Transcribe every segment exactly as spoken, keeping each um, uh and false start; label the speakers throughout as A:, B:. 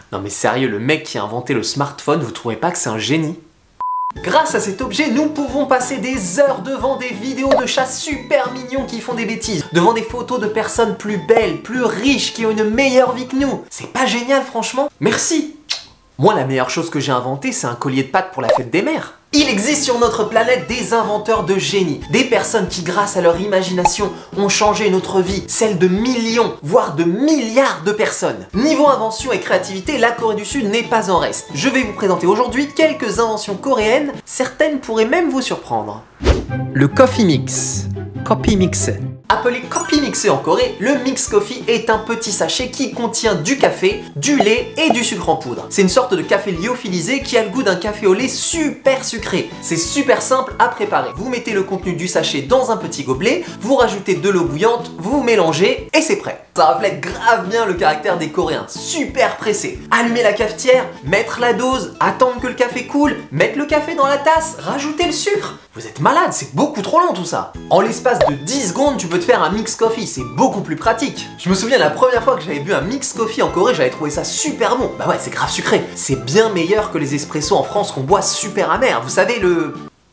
A: Non mais sérieux, le mec qui a inventé le smartphone, vous trouvez pas que c'est un génie? Grâce à cet objet, nous pouvons passer des heures devant des vidéos de chats super mignons qui font des bêtises, devant des photos de personnes plus belles, plus riches, qui ont une meilleure vie que nous. C'est pas génial franchement? Merci! Moi, la meilleure chose que j'ai inventée, c'est un collier de pâtes pour la fête des mères. Il existe sur notre planète des inventeurs de génie, des personnes qui, grâce à leur imagination, ont changé notre vie, celle de millions, voire de milliards de personnes. Niveau invention et créativité, la Corée du Sud n'est pas en reste. Je vais vous présenter aujourd'hui quelques inventions coréennes, certaines pourraient même vous surprendre. Le Coffee Mix. Coffee Mix. Appelé Coffee Mix en Corée, le Mix Coffee est un petit sachet qui contient du café, du lait et du sucre en poudre. C'est une sorte de café lyophilisé qui a le goût d'un café au lait super sucré. C'est super simple à préparer. Vous mettez le contenu du sachet dans un petit gobelet, vous rajoutez de l'eau bouillante, vous mélangez et c'est prêt. Ça reflète grave bien le caractère des Coréens, super pressés. Allumer la cafetière, mettre la dose, attendre que le café coule, mettre le café dans la tasse, rajouter le sucre. Vous êtes malade, c'est beaucoup trop long tout ça. En l'espace de dix secondes, tu peux te faire un mix coffee, c'est beaucoup plus pratique. Je me souviens la première fois que j'avais bu un mix coffee en Corée, j'avais trouvé ça super bon. Bah ouais, c'est grave sucré. C'est bien meilleur que les espressos en France qu'on boit super amer. Vous savez le...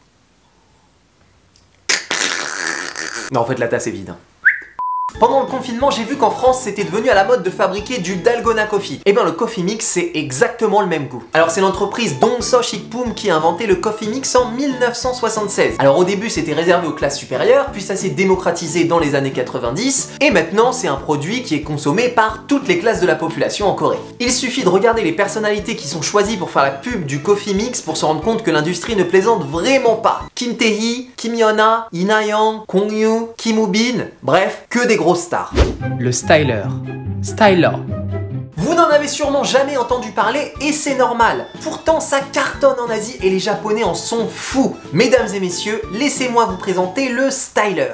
A: Non, en fait la tasse est vide. Pendant le confinement, j'ai vu qu'en France, c'était devenu à la mode de fabriquer du Dalgona Coffee. Et bien le Coffee Mix, c'est exactement le même goût. Alors c'est l'entreprise Dongso Shikpum qui a inventé le Coffee Mix en mille neuf cent soixante-seize. Alors au début, c'était réservé aux classes supérieures, puis ça s'est démocratisé dans les années quatre-vingt-dix, et maintenant c'est un produit qui est consommé par toutes les classes de la population en Corée. Il suffit de regarder les personnalités qui sont choisies pour faire la pub du Coffee Mix pour se rendre compte que l'industrie ne plaisante vraiment pas. Kim Tae-hee, Kim Yeona, Lee Na-young, Kong Yoo, Kim Woo-bin, bref, que des grosses stars. Le styler. Styler. Vous n'en avez sûrement jamais entendu parler et c'est normal. Pourtant ça cartonne en Asie et les Japonais en sont fous. Mesdames et messieurs, laissez-moi vous présenter le styler.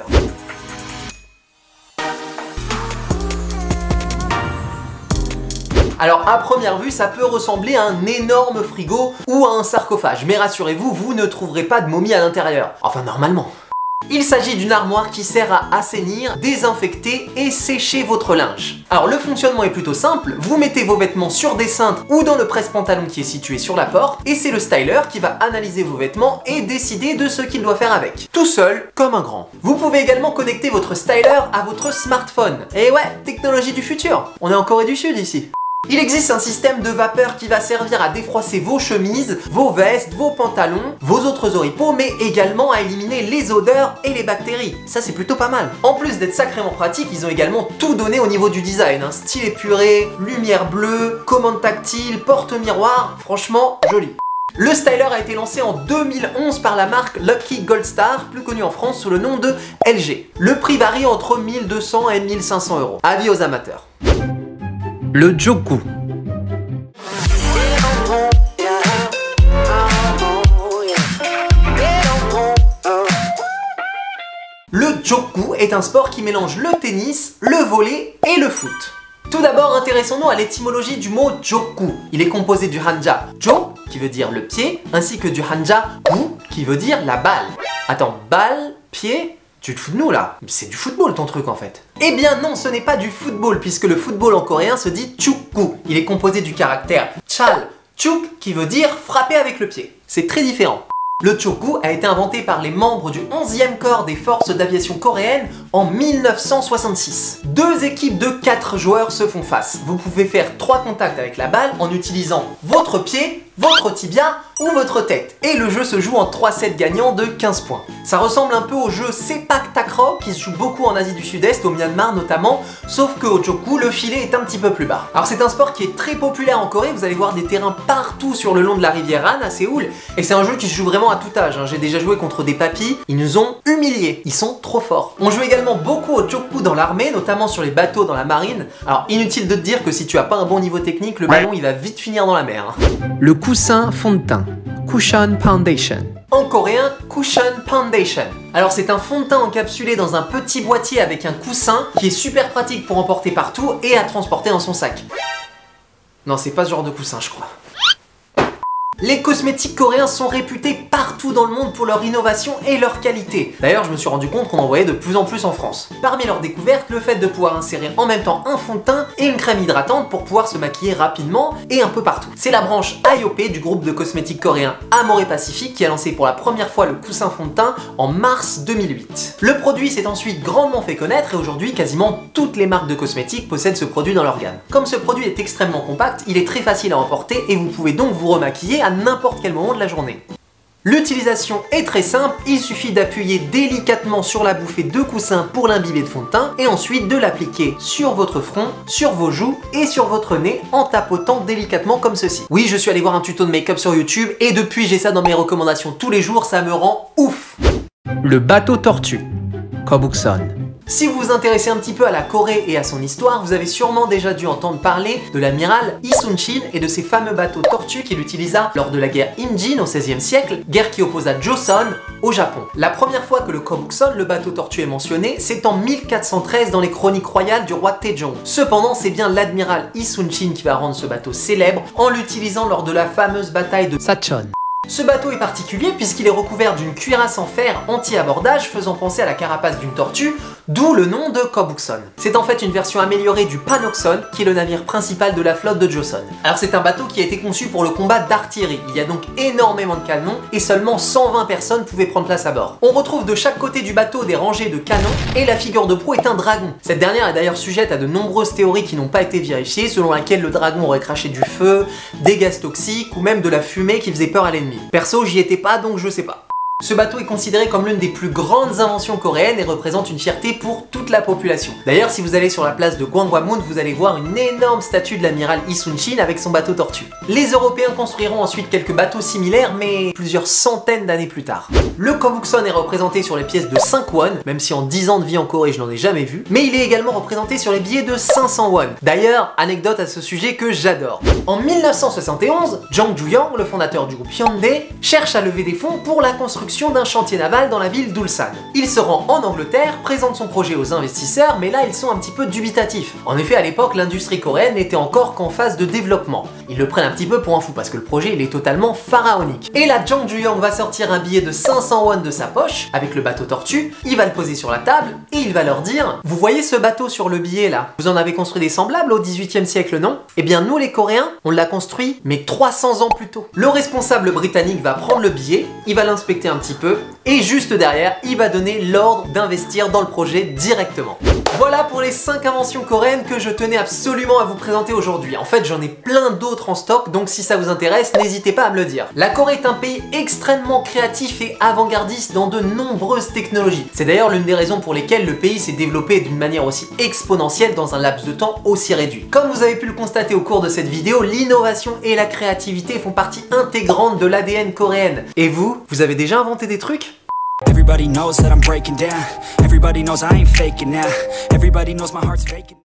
A: Alors à première vue, ça peut ressembler à un énorme frigo ou à un sarcophage, mais rassurez-vous, vous ne trouverez pas de momie à l'intérieur. Enfin normalement. Il s'agit d'une armoire qui sert à assainir, désinfecter et sécher votre linge. Alors le fonctionnement est plutôt simple, vous mettez vos vêtements sur des cintres ou dans le presse-pantalon qui est situé sur la porte et c'est le styler qui va analyser vos vêtements et décider de ce qu'il doit faire avec. Tout seul, comme un grand. Vous pouvez également connecter votre styler à votre smartphone. Et ouais, technologie du futur. On est en Corée du Sud ici. Il existe un système de vapeur qui va servir à défroisser vos chemises, vos vestes, vos pantalons, vos autres oripeaux, mais également à éliminer les odeurs et les bactéries. Ça c'est plutôt pas mal. En plus d'être sacrément pratique, ils ont également tout donné au niveau du design. Un style épuré, lumière bleue, commande tactile, porte-miroir, franchement joli. Le styler a été lancé en deux mille onze par la marque Lucky Gold Star, plus connue en France sous le nom de L G. Le prix varie entre mille deux cents et mille cinq cents euros. Avis aux amateurs. Le Joku. Le Joku est un sport qui mélange le tennis, le volley et le foot. Tout d'abord, intéressons-nous à l'étymologie du mot Joku. Il est composé du hanja Jo, qui veut dire le pied, ainsi que du hanja Gu, qui veut dire la balle. Attends, balle, pied? Tu te fous de nous là? C'est du football ton truc en fait. Eh bien non, ce n'est pas du football puisque le football en coréen se dit chukgu. Il est composé du caractère chal, chuk qui veut dire frapper avec le pied. C'est très différent. Le chukgu a été inventé par les membres du onzième corps des forces d'aviation coréennes en mille neuf cent soixante-six. Deux équipes de quatre joueurs se font face. Vous pouvez faire trois contacts avec la balle en utilisant votre pied, votre tibia ou votre tête. Et le jeu se joue en trois sets gagnants de quinze points. Ça ressemble un peu au jeu Sepak Takraw qui se joue beaucoup en Asie du Sud-Est, au Myanmar notamment, sauf que au Joku, le filet est un petit peu plus bas. Alors c'est un sport qui est très populaire en Corée, vous allez voir des terrains partout sur le long de la rivière Han à Séoul, et c'est un jeu qui se joue vraiment à tout âge. Hein. J'ai déjà joué contre des papis, ils nous ont humiliés, ils sont trop forts. On joue également beaucoup au Joku dans l'armée, notamment sur les bateaux dans la marine. Alors inutile de te dire que si tu as pas un bon niveau technique, le ballon il va vite finir dans la mer. Hein. Le coussin fond de teint. Cushion Foundation. En coréen, Cushion Foundation. Alors c'est un fond de teint encapsulé dans un petit boîtier avec un coussin qui est super pratique pour emporter partout et à transporter dans son sac. Non, c'est pas ce genre de coussin, je crois. Les cosmétiques coréens sont réputés partout dans le monde pour leur innovation et leur qualité. D'ailleurs, je me suis rendu compte qu'on en voyait de plus en plus en France. Parmi leurs découvertes, le fait de pouvoir insérer en même temps un fond de teint et une crème hydratante pour pouvoir se maquiller rapidement et un peu partout. C'est la branche I O P du groupe de cosmétiques coréen Amore Pacific qui a lancé pour la première fois le coussin fond de teint en mars deux mille huit. Le produit s'est ensuite grandement fait connaître et aujourd'hui, quasiment toutes les marques de cosmétiques possèdent ce produit dans leur gamme. Comme ce produit est extrêmement compact, il est très facile à emporter et vous pouvez donc vous remaquiller à n'importe quel moment de la journée. L'utilisation est très simple, il suffit d'appuyer délicatement sur la bouffée de coussin pour l'imbiber de fond de teint et ensuite de l'appliquer sur votre front, sur vos joues et sur votre nez en tapotant délicatement comme ceci. Oui, je suis allé voir un tuto de make-up sur YouTube et depuis j'ai ça dans mes recommandations tous les jours, ça me rend ouf. Le bateau tortue, Kobusan. Si vous vous intéressez un petit peu à la Corée et à son histoire, vous avez sûrement déjà dû entendre parler de l'amiral Lee Sun-shin et de ses fameux bateaux tortues qu'il utilisa lors de la guerre Imjin au seizième siècle, guerre qui opposa Joseon au Japon. La première fois que le Kobusan, le bateau tortue, est mentionné, c'est en mille quatre cent treize dans les chroniques royales du roi Taejong. Cependant, c'est bien l'admiral Lee Sun-shin qui va rendre ce bateau célèbre en l'utilisant lors de la fameuse bataille de Sachon. Ce bateau est particulier puisqu'il est recouvert d'une cuirasse en fer anti-abordage faisant penser à la carapace d'une tortue, d'où le nom de Kobusan. C'est en fait une version améliorée du Panokson, qui est le navire principal de la flotte de Joseon. Alors c'est un bateau qui a été conçu pour le combat d'artillerie, il y a donc énormément de canons et seulement cent vingt personnes pouvaient prendre place à bord. On retrouve de chaque côté du bateau des rangées de canons et la figure de proue est un dragon. Cette dernière est d'ailleurs sujette à de nombreuses théories qui n'ont pas été vérifiées, selon laquelle le dragon aurait craché du feu, des gaz toxiques ou même de la fumée qui faisait peur à l'ennemi. Perso, j'y étais pas donc je sais pas. Ce bateau est considéré comme l'une des plus grandes inventions coréennes et représente une fierté pour toute la population. D'ailleurs, si vous allez sur la place de Gwanghwamun, vous allez voir une énorme statue de l'amiral Lee Sun-shin avec son bateau tortue. Les Européens construiront ensuite quelques bateaux similaires, mais plusieurs centaines d'années plus tard. Le Kobusan est représenté sur les pièces de cinq won, même si en dix ans de vie en Corée, je n'en ai jamais vu, mais il est également représenté sur les billets de cinq cents won. D'ailleurs, anecdote à ce sujet que j'adore. En mille neuf cent soixante et onze, Jang Ju-young, le fondateur du groupe Hyundai, cherche à lever des fonds pour la construction d'un chantier naval dans la ville d'Ulsan. Il se rend en Angleterre, présente son projet aux investisseurs, mais là ils sont un petit peu dubitatifs. En effet, à l'époque, l'industrie coréenne n'était encore qu'en phase de développement. Ils le prennent un petit peu pour un fou parce que le projet il est totalement pharaonique. Et là, Jang Ju-young va sortir un billet de cinq cents won de sa poche avec le bateau tortue, il va le poser sur la table et il va leur dire: vous voyez ce bateau sur le billet là? Vous en avez construit des semblables au dix-huitième siècle, non? Eh bien nous les Coréens, on l'a construit mais trois cents ans plus tôt. Le responsable britannique va prendre le billet, il va l'inspecter un petit peu et juste derrière, il va donner l'ordre d'investir dans le projet directement. Voilà pour les cinq inventions coréennes que je tenais absolument à vous présenter aujourd'hui. En fait, j'en ai plein d'autres en stock, donc si ça vous intéresse, n'hésitez pas à me le dire. La Corée est un pays extrêmement créatif et avant-gardiste dans de nombreuses technologies. C'est d'ailleurs l'une des raisons pour lesquelles le pays s'est développé d'une manière aussi exponentielle dans un laps de temps aussi réduit. Comme vous avez pu le constater au cours de cette vidéo, l'innovation et la créativité font partie intégrante de l'A D N coréenne. Et vous, vous avez déjà inventé des trucs?
B: Everybody knows that I'm breaking down. Everybody knows I ain't faking now. Everybody knows my heart's faking.